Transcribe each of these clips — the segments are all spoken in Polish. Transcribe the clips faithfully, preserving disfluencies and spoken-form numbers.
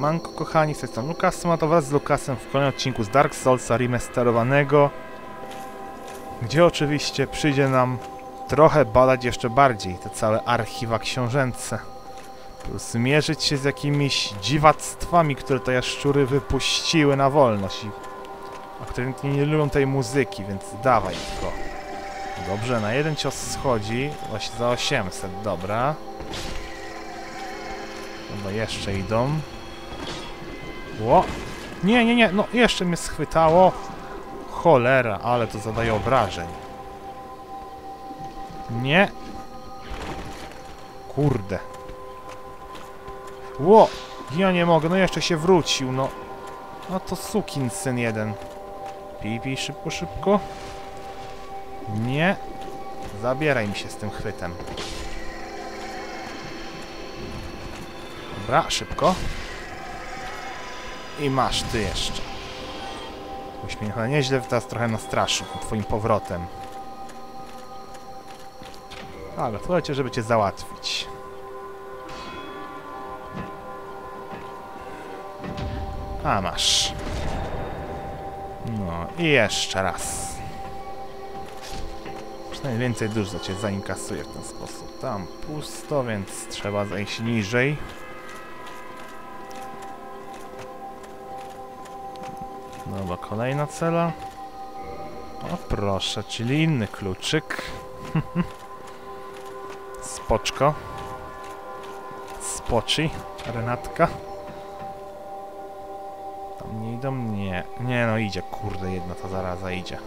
Siemanko kochani, z tej strony Lukas, a to wraz z Lukasem w kolejnym odcinku z Dark Soulsa remasterowanego, gdzie oczywiście przyjdzie nam trochę badać jeszcze bardziej te całe archiwa książęce, plus mierzyć się z jakimiś dziwactwami, które te jaszczury wypuściły na wolność, i, a które nie lubią tej muzyki, więc dawaj tylko. Dobrze, na jeden cios schodzi, właśnie za osiemset, dobra. Dobra, jeszcze idą. Ło! Nie, nie, nie, no jeszcze mnie schwytało. Cholera, ale to zadaje obrażeń. Nie. Kurde. Ło! Ja nie mogę, no jeszcze się wrócił, no. No to sukinsyn jeden. Pij, pij, szybko, szybko. Nie. Zabieraj mi się z tym chwytem. Dobra, szybko. I masz ty jeszcze. Byś mnie chyba nieźle teraz trochę nastraszył twoim powrotem. Ale słuchajcie, żeby cię załatwić. A masz. No i jeszcze raz. Przynajmniej więcej dusz za cię zainkasuje w ten sposób. Tam pusto, więc trzeba zejść niżej. Dobra, kolejna cela. O proszę, czyli inny kluczyk. Spoczko. Spoczy. Renatka. Tam nie idą? Nie. Nie no, idzie. Kurde, jedna ta zaraza idzie.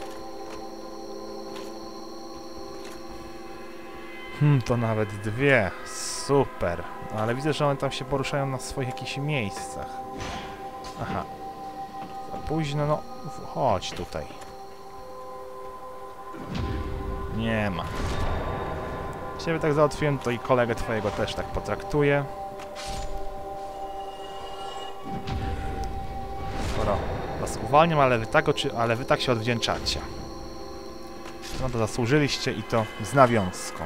Hmm, to nawet dwie. Super. No, ale widzę, że one tam się poruszają na swoich jakichś miejscach. Aha. Późno, no, chodź tutaj. Nie ma. Ciebie tak załatwiłem, to i kolegę twojego też tak potraktuję. Skoro was uwalniam, ale wy tak, ale wy tak się odwdzięczacie. No to zasłużyliście i to z nawiązką.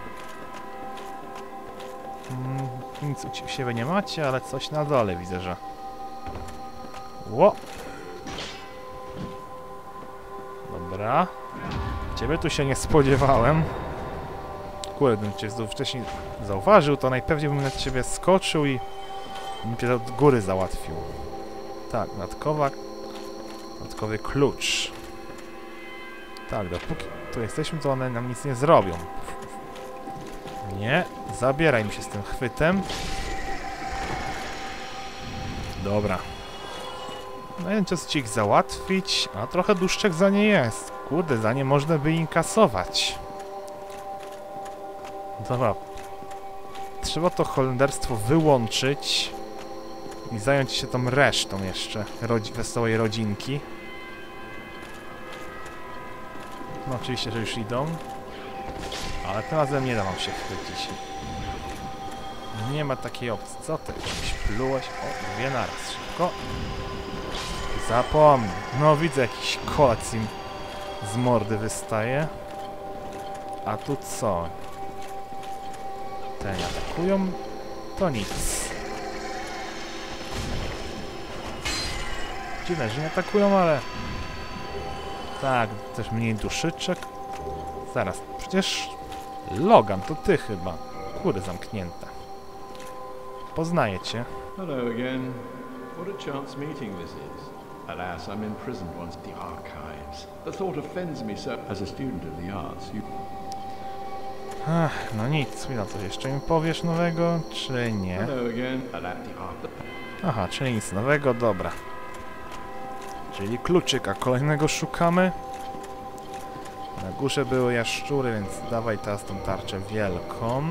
Hmm, nic u siebie nie macie, ale coś na dole widzę, że... Ło! Dobra. Ciebie tu się nie spodziewałem. Kurde, gdybym cię wcześniej zauważył, to najpewniej bym na ciebie skoczył i bym cię od góry załatwił. Tak, dodatkowa... dodatkowy klucz. Tak, dopóki tu jesteśmy, to one nam nic nie zrobią. Nie, zabieraj mi się z tym chwytem. Dobra. No jeden czas ci ich załatwić, a trochę duszczek za nie jest. Kurde, za nie można by inkasować. Dobra. Trzeba to holenderstwo wyłączyć i zająć się tą resztą jeszcze rodzi wesołej rodzinki. No oczywiście, że już idą. Ale tym razem nie da wam się chwycić. Nie ma takiej opcji. Co ty? Gdzieś plułeś? O, dwie naraz. Szybko. Zapomnij. No widzę, jakiś kolac im z mordy wystaje. A tu co? Te nie atakują? To nic. Dziwne, że nie atakują, ale... Tak, też mniej duszyczek. Zaraz, przecież... Logan, to ty chyba. Kurde, zamknięte. Poznaję cię. Hello again. What a chance meeting this is. Alas, I'm imprisoned once at the archives. The thought offends me so. As a student of the arts, you... Ach, no nic, chwila, coś jeszcze mi powiesz nowego, czy nie? Hello again. At the art... Aha, czyli nic nowego, dobra. Czyli kluczyka kolejnego szukamy. Na górze były jaszczury, więc dawaj teraz tą tarczę wielką.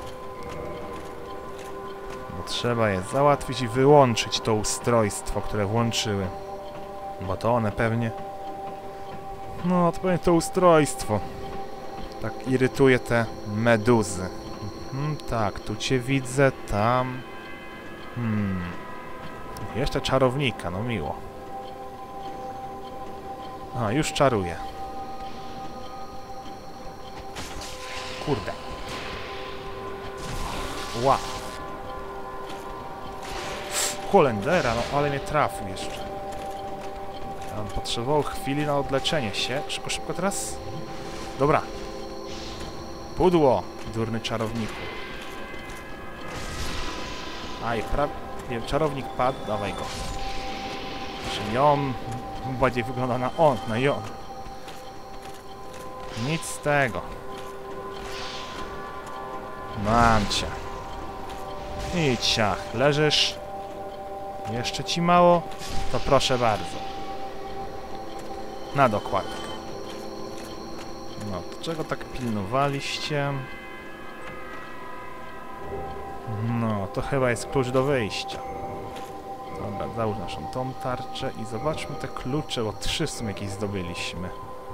Bo trzeba je załatwić i wyłączyć to ustrojstwo, które włączyły. Bo to one pewnie... No, to pewnie to ustrojstwo. Tak irytuje te meduzy. Hmm, tak, tu cię widzę, tam... Hmm... Jeszcze czarownika, no miło. A, już czaruje. Kurde. Ła. kolendera, no ale mnie trafił jeszcze. Ja bym potrzebował chwili na odleczenie się. Szybko, szybko teraz. Dobra. Pudło, durny czarowniku. Aj, prawie... Nie, czarownik padł, dawaj go. Czyli on bardziej wygląda na on, na ją. Nic z tego. Mam cię. Idź siach, leżysz. Jeszcze ci mało? To proszę bardzo. Na dokładkę. No, to czego tak pilnowaliście? No, to chyba jest klucz do wyjścia. Dobra, załóż naszą tą tarczę i zobaczmy te klucze, bo trzy w sumie jakieś zdobyliśmy.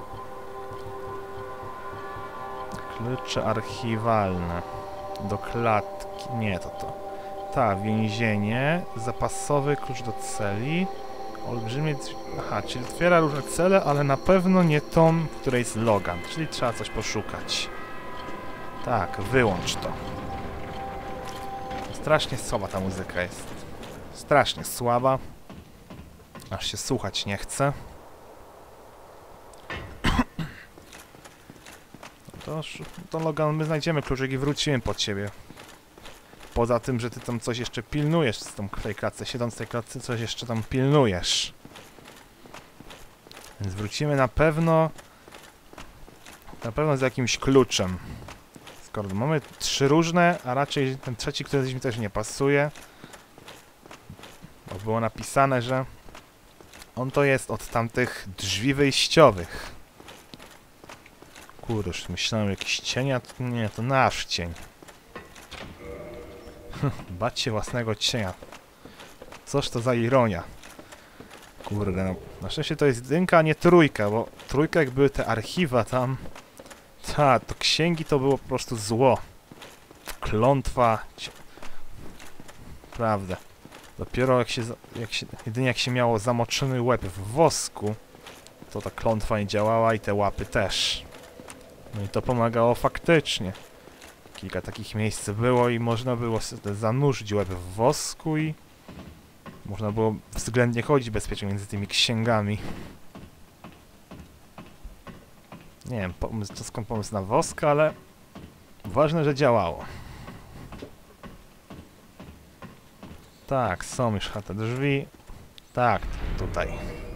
Klucze archiwalne. Do klatki. Nie, to to. Ta, więzienie. Zapasowy klucz do celi. Olbrzymie... Aha, czyli otwiera różne cele, ale na pewno nie tą, w której jest Logan. Czyli trzeba coś poszukać. Tak, wyłącz to. Strasznie słaba ta muzyka jest. Strasznie słaba. Aż się słuchać nie chce. To, to Logan, my znajdziemy kluczyk i wrócimy po ciebie. Poza tym, że ty tam coś jeszcze pilnujesz z tą, w tej klatce, siedząc w tej klatce, coś jeszcze tam pilnujesz. Więc wrócimy na pewno... Na pewno z jakimś kluczem. Skoro mamy trzy różne, a raczej ten trzeci, który mi też nie pasuje. Bo było napisane, że on to jest od tamtych drzwi wyjściowych. Kurde, już myślałem, jakiś cień, a to nie, to nasz cień. Bać się własnego cienia. Coż to za ironia. Kurde, no. Na szczęście to jest jedynka, a nie trójka, bo trójka, jak były te archiwa tam... Ta, to księgi to było po prostu zło. Klątwa. Prawda. Dopiero jak się, jak się... Jedynie jak się miało zamoczony łeb w wosku, to ta klątwa nie działała i te łapy też. No i to pomagało faktycznie. Kilka takich miejsc było i można było zanurzyć łeb w wosku i można było względnie chodzić bezpiecznie między tymi księgami. Nie wiem, pomysł, to skąd pomysł na wosk, ale ważne, że działało. Tak, są już te drzwi. Tak, tutaj.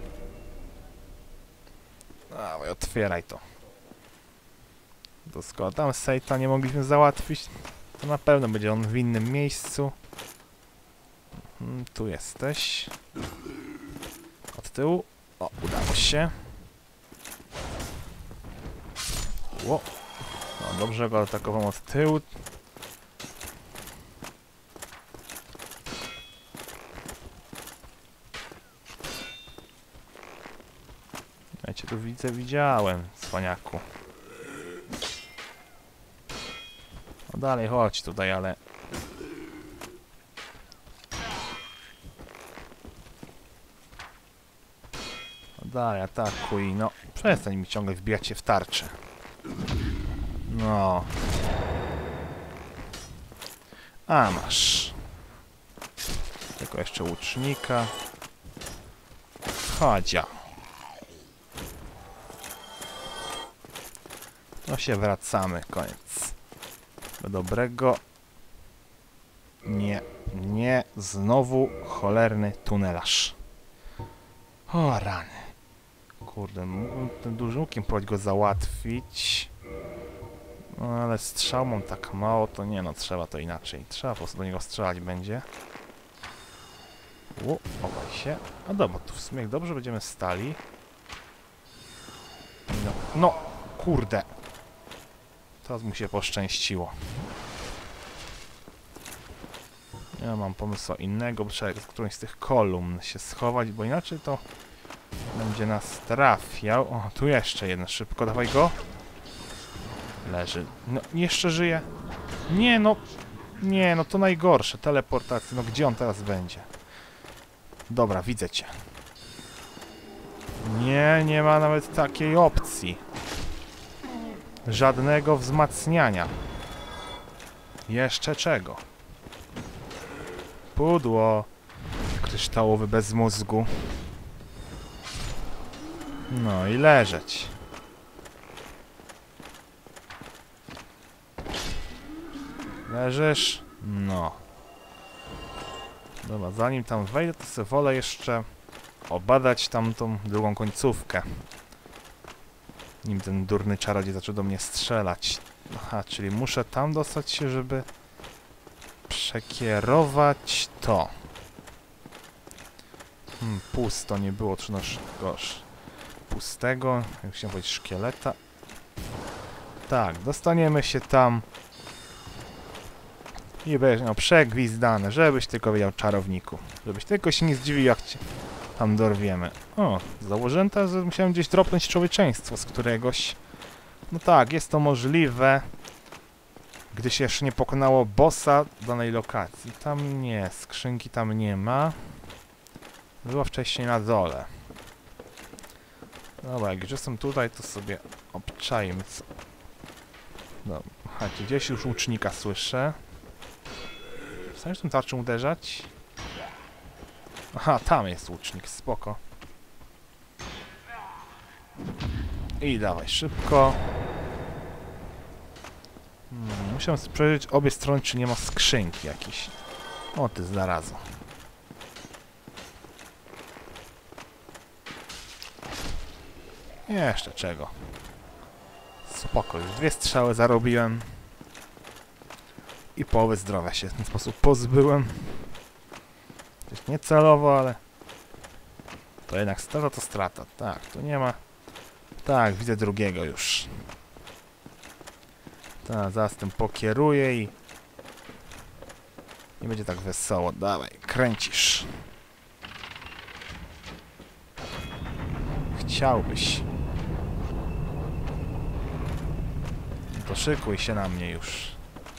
Dawaj, otwieraj to. To skoro tam Sejta nie mogliśmy załatwić, to na pewno będzie on w innym miejscu. Hmm, tu jesteś. Od tyłu. O, udało się. Ło. No, dobrze go atakował od tyłu. Ja cię tu widzę, widziałem, cwaniaku. No dalej, chodź tutaj, ale... No dalej, atakuj, no. Przestań mi ciągle wbijać się w tarczę. No. A, masz. Tylko jeszcze łucznika. Chodzia. No się wracamy, koniec. Do dobrego. Nie, nie, znowu cholerny tunelarz. O rany. Kurde, mógłbym tym dużym łukiem próbować go załatwić. No ale strzał mam tak mało, to nie no, trzeba to inaczej. Trzeba po prostu do niego strzelać będzie. U, obaj się. A dobra, tu w sumie jak dobrze będziemy stali. No, no kurde. Teraz mu się poszczęściło. Ja mam pomysł innego, bo trzeba z którąś z tych kolumn się schować, bo inaczej to będzie nas trafiał. O, tu jeszcze jeden, szybko, dawaj go. Leży. No, jeszcze żyje. Nie no, nie no, to najgorsze, teleportacja, no gdzie on teraz będzie? Dobra, widzę cię. Nie, nie ma nawet takiej opcji. Żadnego wzmacniania. Jeszcze czego? Pudło. kryształowy bez mózgu. No i leżeć. Leżysz? No. Dobra, zanim tam wejdę, to sobie wolę jeszcze obadać tamtą drugą końcówkę. Nim ten durny czarodziej zaczął do mnie strzelać. Aha, czyli muszę tam dostać się, żeby przekierować to. Hmm, pusto nie było, czy no gosz. Pustego, jak chciałem powiedzieć, szkieleta. Tak, dostaniemy się tam. I będziesz miał przegwizdane, żebyś tylko wiedział, czarowniku. Żebyś tylko się nie zdziwił, jak cię tam dorwiemy. O, założyłem to, że musiałem gdzieś dropnąć człowieczeństwo z któregoś. No tak, jest to możliwe, gdy się jeszcze nie pokonało bossa danej lokacji. Tam nie, skrzynki tam nie ma. Była wcześniej na dole. Dobra, jak już jestem tutaj, to sobie obczajmy co. Dobra, chodźcie, gdzieś już łucznika słyszę. Chcesz tym tarczą uderzać? Aha, tam jest łucznik, spoko. I dawaj, szybko. Hmm, muszę przejrzeć obie strony, czy nie ma skrzynki jakiejś. O, ty zarazo. Jeszcze czego. Spoko, już dwie strzały zarobiłem. I połowy zdrowia się w ten sposób pozbyłem. Też nie celowo, ale... To jednak strata to strata. Tak, tu nie ma... Tak, widzę drugiego już. Tak, zaraz tym pokieruję i... Nie będzie tak wesoło. Dawaj, kręcisz. Chciałbyś. No to szykuj się na mnie już.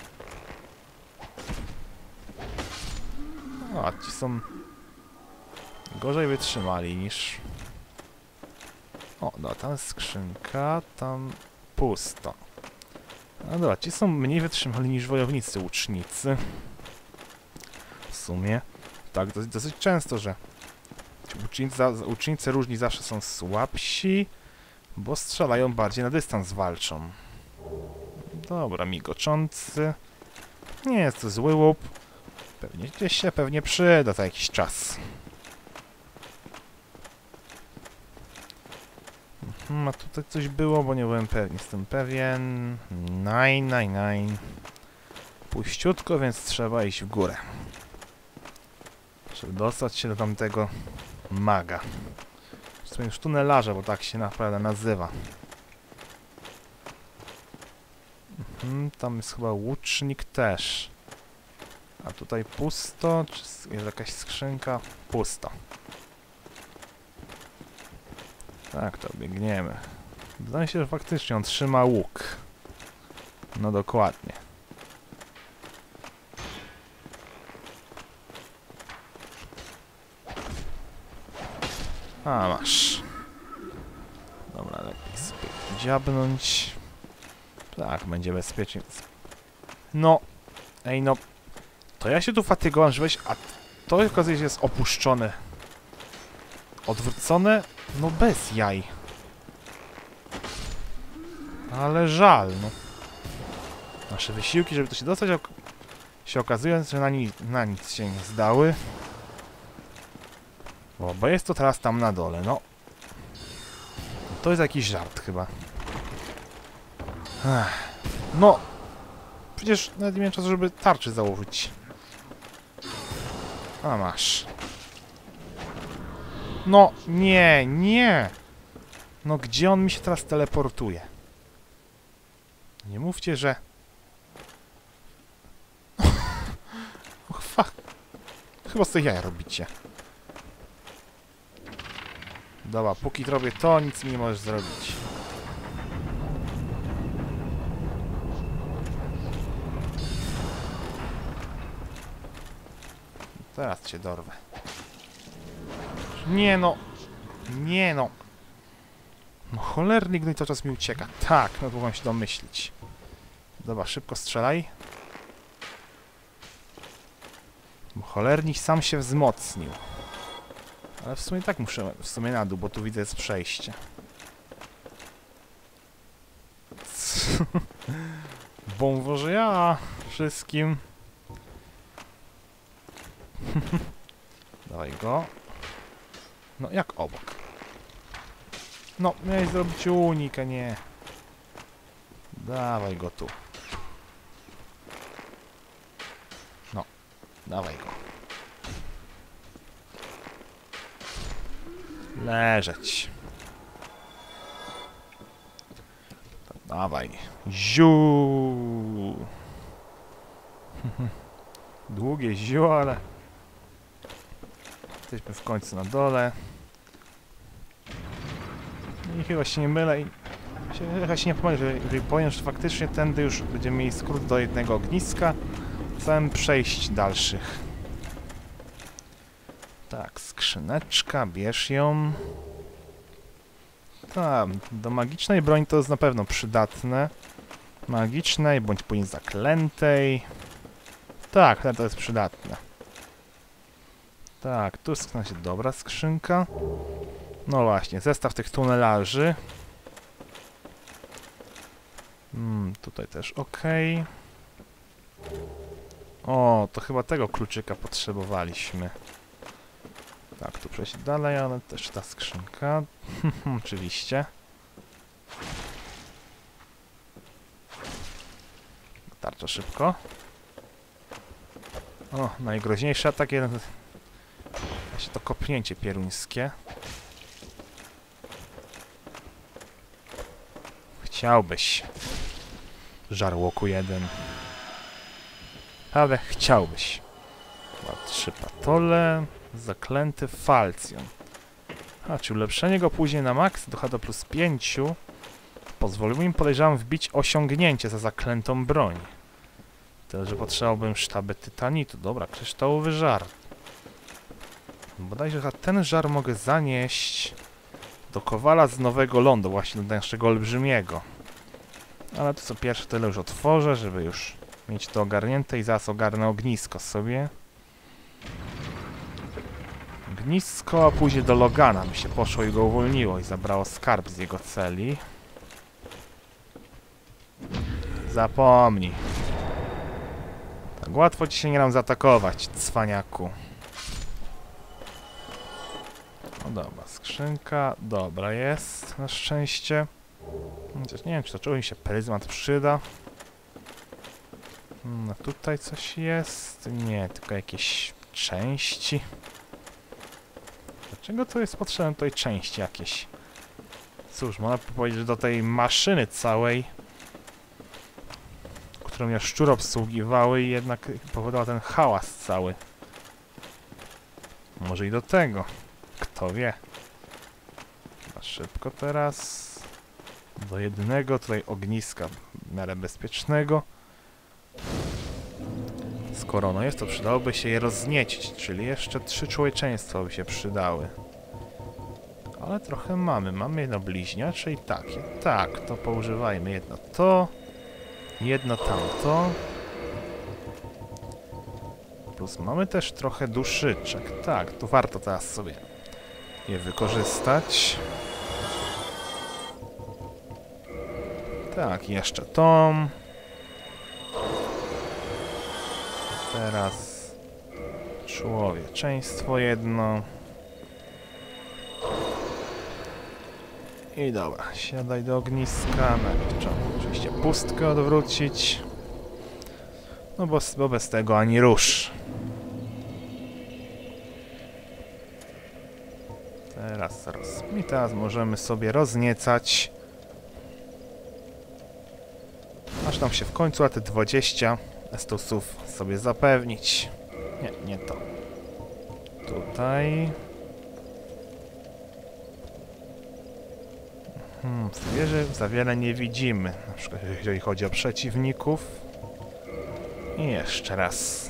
O, ci są gorzej wytrzymali niż... O, no, tam jest skrzynka, tam pusto. No dobra, ci są mniej wytrzymali niż wojownicy łucznicy. W sumie. Tak, dosyć, dosyć często, że ci łucznicy, łucznicy różni zawsze są słabsi, bo strzelają bardziej na dystans, walczą. Dobra, migoczący. Nie jest to zły łup. Pewnie gdzieś się pewnie przyda za jakiś czas. Hmm, a tutaj coś było, bo nie byłem pewien. Jestem pewien. Nine, nine, nine. Puściutko, więc trzeba iść w górę. Żeby dostać się do tamtego maga. W sumie już tunelarza, bo tak się naprawdę nazywa. Hmm, tam jest chyba łucznik też. A tutaj pusto, czy jest jakaś skrzynka? Pusto. Tak, to biegniemy. Wydaje się, że faktycznie on trzyma łuk. No dokładnie. A, masz. Dobra, lepiej sobie dziabnąć. Tak, będzie bezpiecznie. No. Ej, no. To ja się tu fatygowałem, żebyś... A to okazuje się jest opuszczone. Odwrócone? No bez jaj. Ale żal, no. Nasze wysiłki, żeby to się dostać, ok się okazuje, że na, ni na nic się nie zdały. Bo, bo jest to teraz tam na dole, no. To jest jakiś żart chyba. Ech. No. Przecież nawet nie miałem czasu, żeby tarczy założyć. A masz. No, nie, nie. No, gdzie on mi się teraz teleportuje? Nie mówcie, że... Och, fuck. Chyba sobie jaja robicie. Dobra, póki robię to, nic mi nie możesz zrobić. Teraz cię dorwę. Nie no. Nie no. No cholernik, no i to czas mi ucieka. Tak, no mogłem się domyślić. Dobra, szybko strzelaj. Bo cholernik sam się wzmocnił. Ale w sumie tak muszę w sumie na dół, bo tu widzę jest przejście. Bon ja wszystkim. Dawaj go. No jak obok? No, miałeś zrobić unik, a nie. Dawaj go tu. No, dawaj go. Leżeć. Dawaj. Ziu. Długie ziu, ale... Jesteśmy w końcu na dole. I chyba się nie mylę i... Chyba się nie pomyślę, że jeżeli powiem, że faktycznie tędy już będziemy mieli skrót do jednego ogniska, całym przejść dalszych. Tak, skrzyneczka, bierz ją. Tak, do magicznej broni to jest na pewno przydatne. Magicznej, bądź później zaklętej. Tak, to jest przydatne. Tak, tu jest się dobra skrzynka. No właśnie, zestaw tych tunelarzy. Hmm, tutaj też ok. O, to chyba tego kluczyka potrzebowaliśmy. Tak, tu przejść dalej, ale też ta skrzynka. Oczywiście. Tarcza szybko. O, najgroźniejszy atak jeden. Właśnie to kopnięcie pieruńskie. Chciałbyś. Żarłoku jeden. Ale chciałbyś. Dwa, trzy patole. Zaklęty falcjon. A, czy ulepszenie go później na max do H D plus pięć pozwoliło im, podejrzewam, wbić osiągnięcie za zaklętą broń. Tyle, że potrzebowałbym sztaby tytanitu. Dobra, kryształowy żar. Bodajże ten żar mogę zanieść do kowala z Nowego Lądu, właśnie do naszego olbrzymiego. Ale to co pierwsze tyle już otworzę, żeby już mieć to ogarnięte i zaraz ogarnę ognisko sobie. Ognisko, a później do Logana mi się poszło i go uwolniło i zabrało skarb z jego celi. Zapomnij. Tak łatwo ci się nie dam zaatakować, cwaniaku. No dobra, skrzynka, dobra jest, na szczęście. Chociaż nie wiem, czy to czuł mi się pryzmat przyda. No tutaj coś jest, nie, tylko jakieś części. Dlaczego to jest potrzebne tutaj części jakieś? Cóż, można powiedzieć, że do tej maszyny całej, którą mnie szczury obsługiwały i jednak powodował ten hałas cały. Może i do tego. Kto wie. Chyba szybko teraz. Do jednego tutaj ogniska w miarę bezpiecznego. Skoro ono jest, to przydałoby się je rozniecić, czyli jeszcze trzy człowieczeństwa by się przydały. Ale trochę mamy. Mamy jedno bliźniacze i takie. Tak, to poużywajmy. Jedno to, jedno tamto. Plus mamy też trochę duszyczek. Tak, to warto teraz sobie je wykorzystać. Tak, jeszcze tą. Teraz człowieczeństwo jedno. I dobra, siadaj do ogniska. Najpierw trzeba oczywiście pustkę odwrócić. No bo, bo bez tego ani rusz. Teraz roz... I teraz możemy sobie rozniecać. Aż nam się w końcu a te dwadzieścia estusów sobie zapewnić. Nie, nie to. Tutaj. Hmm, w wieży za wiele nie widzimy. Na przykład jeżeli chodzi o przeciwników. I jeszcze raz.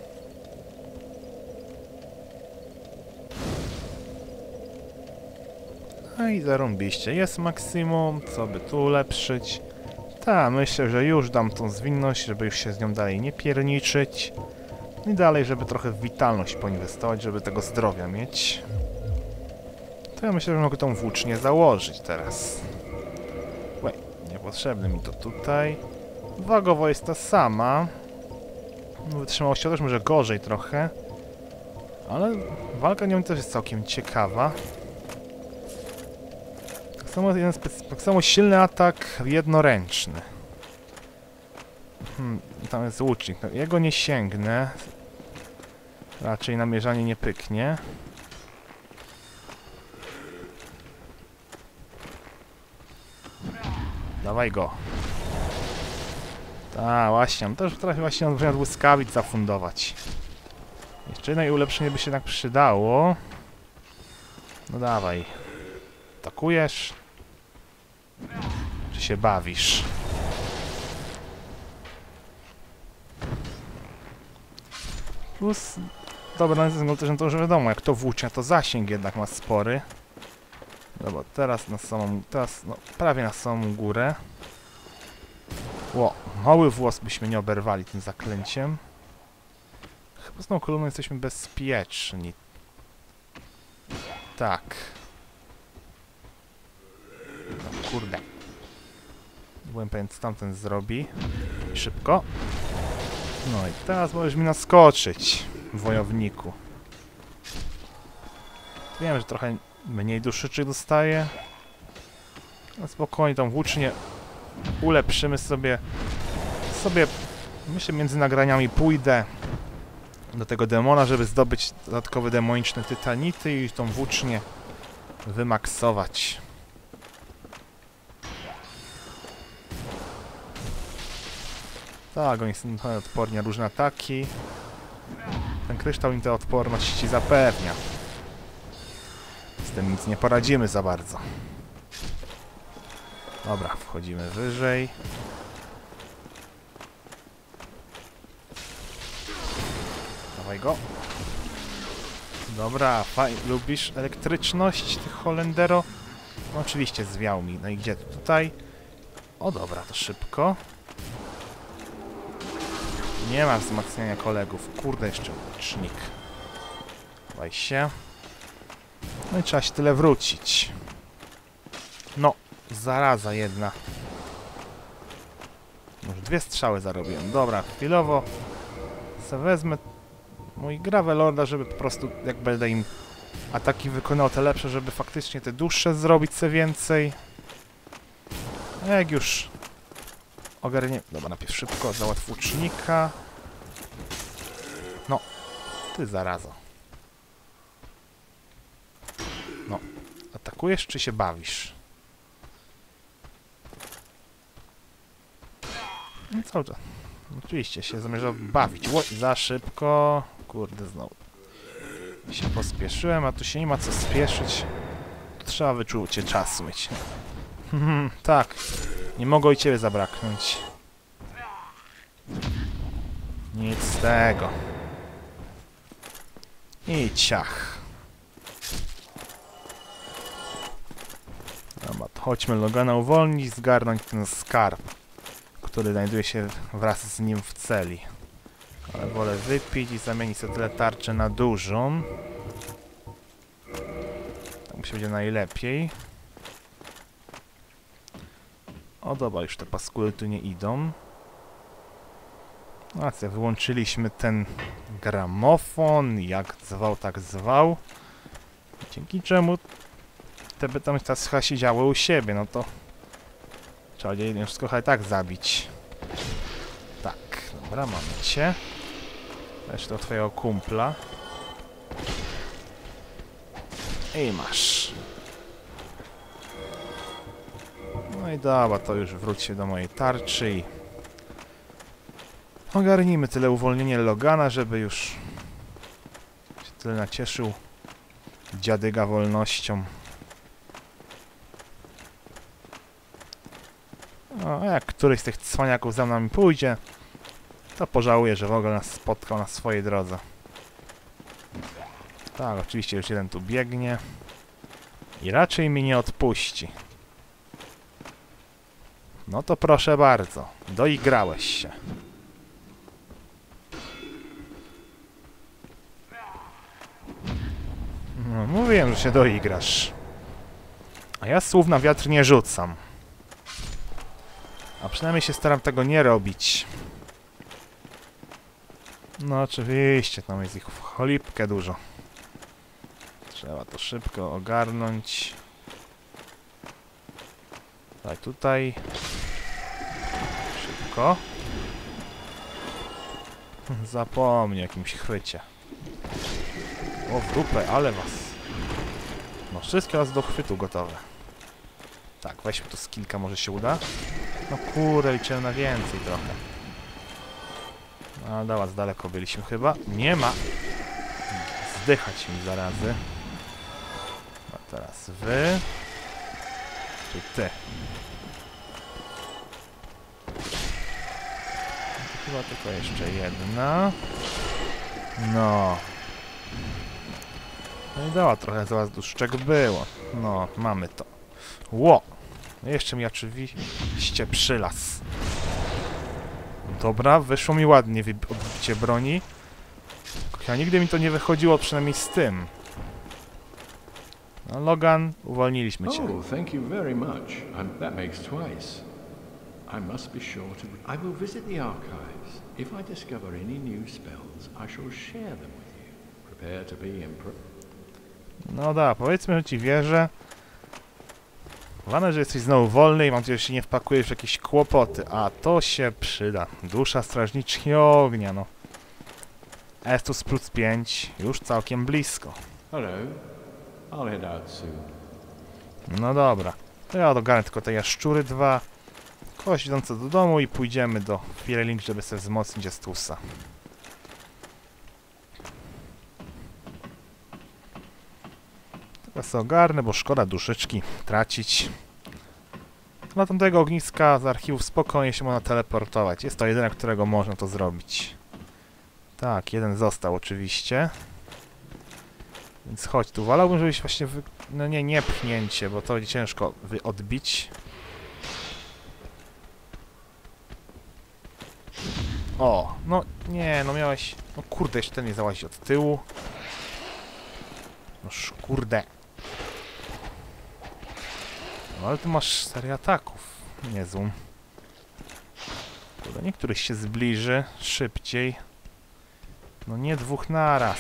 No i zarąbiście. Jest maksimum. Co by tu ulepszyć? Ta, myślę, że już dam tą zwinność, żeby już się z nią dalej nie pierniczyć. I dalej, żeby trochę w witalność poinwestować, żeby tego zdrowia mieć. To ja myślę, że mogę tą włócznię założyć teraz. Łe, niepotrzebne mi to tutaj. Wagowo jest ta sama. Wytrzymałościowo też może gorzej trochę. Ale walka nią też jest całkiem ciekawa. Tak samo, jeden tak samo silny atak jednoręczny. Hmm, tam jest łucznik. No, jego nie sięgnę. Raczej namierzanie nie pyknie. Dawaj go. Tak, właśnie. On też potrafi właśnie od błyskawic zafundować. Jeszcze jedno ulepszenie by się tak przydało. No dawaj. Atakujesz? Czy się bawisz? Plus... Dobra, no też to już wiadomo, jak to włócznia, to zasięg jednak ma spory. Dobra, teraz na samą... Teraz, no, prawie na samą górę. Ło, mały włos byśmy nie oberwali tym zaklęciem. Chyba z tą kolumną jesteśmy bezpieczni. Tak. No kurde. Nie byłem pewien, co tamten zrobi. Szybko. No i teraz możesz mi naskoczyć, wojowniku. Wiem, że trochę mniej duszyczek dostaję. No spokojnie, tą włócznię ulepszymy sobie. Sobie, myślę, między nagraniami pójdę do tego demona, żeby zdobyć dodatkowe demoniczne tytanity i tą włócznię wymaksować. Tak, oni są odporni na różne ataki. Ten kryształ im tę odporność zapewnia. Z tym nic nie poradzimy za bardzo. Dobra, wchodzimy wyżej. Dawaj go. Dobra, faj, lubisz elektryczność, ty Holendero? No oczywiście, zwiał mi. No i gdzie? Tutaj? O dobra, to szybko. Nie ma wzmacniania kolegów. Kurde, jeszcze łucznik. Dawaj się. No i trzeba się tyle wrócić. No, zaraza jedna. Już dwie strzały zarobiłem. Dobra, chwilowo se wezmę mój Gravelorda, żeby po prostu, jak będę im ataki wykonał te lepsze, żeby faktycznie te dłuższe zrobić se więcej. A jak już ogarnie... Dobra, najpierw szybko załatw łucznika. No, ty zarazo. No, atakujesz czy się bawisz? No cały czas. Oczywiście się zamierzał bawić. Ło, za szybko. Kurde, znowu się pospieszyłem, a tu się nie ma co spieszyć. Tu trzeba wyczucie czasu mieć. Tak, nie mogło i ciebie zabraknąć. Nic z tego. I ciach. Dobra, to chodźmy Logana uwolnić, zgarnąć ten skarb, który znajduje się wraz z nim w celi. Ale wolę wypić i zamienić sobie tyle tarczy na dużą. Tak mi się będzie najlepiej. O dobra, już te paskuły tu nie idą. A co, wyłączyliśmy ten gramofon, jak zwał, tak zwał. Dzięki czemu te by tam teraz chyba siedziały u siebie, no to trzeba je wszystko chyba tak zabić. Tak, dobra, mamy cię. Jeszcze do twojego kumpla. I masz. No i dobra, to już wróć się do mojej tarczy i ogarnijmy tyle uwolnienie Logana, żeby już się tyle nacieszył dziadyga wolnością. No, a jak któryś z tych cwaniaków za nami pójdzie, to pożałuję, że w ogóle nas spotkał na swojej drodze. Tak, oczywiście już jeden tu biegnie i raczej mi nie odpuści. No to proszę bardzo, doigrałeś się. mówiłem, że się doigrasz. A ja słów na wiatr nie rzucam. A przynajmniej się staram tego nie robić. No oczywiście, tam jest ich w cholipkę dużo. Trzeba to szybko ogarnąć. Daj tutaj. Szybko. Zapomnij o jakimś chwycie. O w dupę, ale was. No wszystkie raz do chwytu gotowe. Tak, weźmy tu z kilka, może się uda. No kurde, liczyłem na więcej trochę. No dobra, z daleko byliśmy chyba. Nie ma. Zdychać mi zarazy. A teraz wy. Czy ty? Chyba tylko jeszcze jedna. No. No i dała trochę za was duszczek było. No, mamy to. Ło! No jeszcze mi oczywiście przylas. Dobra, wyszło mi ładnie odbicie broni. Ja nigdy mi to nie wychodziło, przynajmniej z tym. No, Logan, uwolniliśmy cię. Oh, thank you very much. I'm, that makes twice. I must be sure to... I will visit the archives. If I discover any new spells, I shall share them with you. Prepare to be impressed. No da, powiedzmy, że ci wierzę. Ważne, że jesteś znowu wolny i mam nadzieję, że się nie wpakujesz w jakieś kłopoty. A to się przyda. Dusza strażniczki ognia, no. Estus plus pięć, już całkiem blisko. Hello. I'll head out soon. No dobra. To ja ogarnę tylko te jaszczury dwa. Kość idące do domu i pójdziemy do Firelink, żeby sobie wzmocnić Estusa. Teraz sobie ogarnę, bo szkoda duszyczki tracić. Na tamtego ogniska z archiwów spokojnie się można teleportować. Jest to jedyne, którego można to zrobić. Tak, jeden został oczywiście. Więc chodź tu. Wolałbym, żebyś właśnie... Wy... No nie, nie pchnięcie, bo to będzie ciężko wy odbić. O, no nie, no miałeś... No kurde, jeszcze ten nie załazi od tyłu. No kurde. No ale tu masz serię ataków. Niezłą. Kurde, niektóryś się zbliży szybciej. No nie dwóch naraz.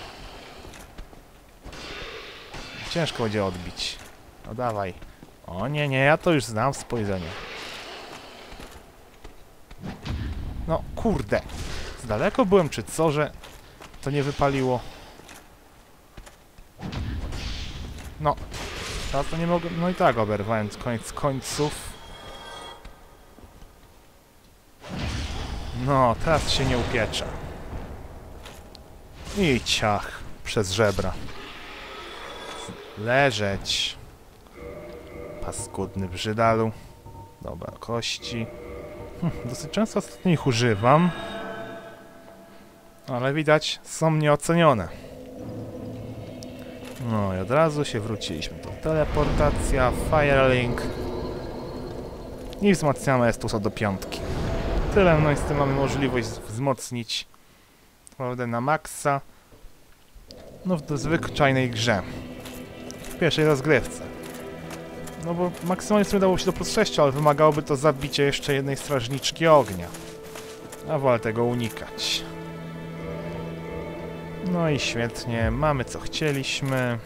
Ciężko będzie odbić. No dawaj. O nie, nie, ja to już znam spojrzenie. No kurde. Z daleko byłem czy co, że to nie wypaliło? No. Teraz to nie mogę... No i tak oberwałem koniec końców. No, teraz się nie upieczę. I ciach. Przez żebra. Leżeć. Paskudny brzydalu. Dobra, kości. Hm, dosyć często ostatnio ich używam. Ale widać, są nieocenione. No i od razu się wróciliśmy. To teleportacja, Firelink. I wzmacniamy Estusa do piątki. Tyle, no i z tym mamy możliwość wzmocnić prawda, na maksa. No w zwyczajnej grze. W pierwszej rozgrywce. No bo maksymalnie sobie dało się do plus sześć, ale wymagałoby to zabicie jeszcze jednej strażniczki ognia. A wolę tego unikać. No i świetnie, mamy co chcieliśmy.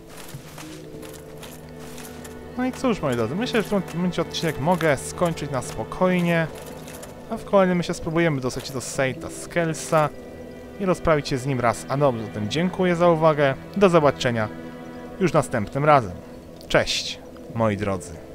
No i cóż, moi drodzy, myślę, że w tym momencie odcinek mogę skończyć na spokojnie. A w kolejnym myślę spróbujemy dostać do Sejta Skelsa i rozprawić się z nim raz. A dobrze, zatem dziękuję za uwagę. Do zobaczenia już następnym razem. Cześć, moi drodzy.